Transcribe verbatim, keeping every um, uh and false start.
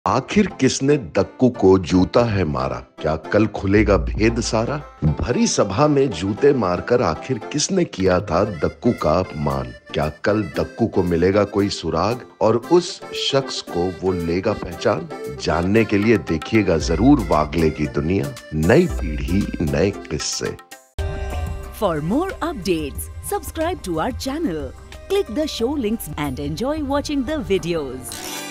आखिर किसने दक्कू को जूता है मारा, क्या कल खुलेगा भेद सारा। भरी सभा में जूते मारकर आखिर किसने किया था दक्कू का अपमान। क्या कल दक्कू को मिलेगा कोई सुराग और उस शख्स को वो लेगा पहचान। जानने के लिए देखिएगा जरूर वागले की दुनिया, नई पीढ़ी नए किस्से। For more updates, subscribe to our channel, click the show links and enjoy watching the videos.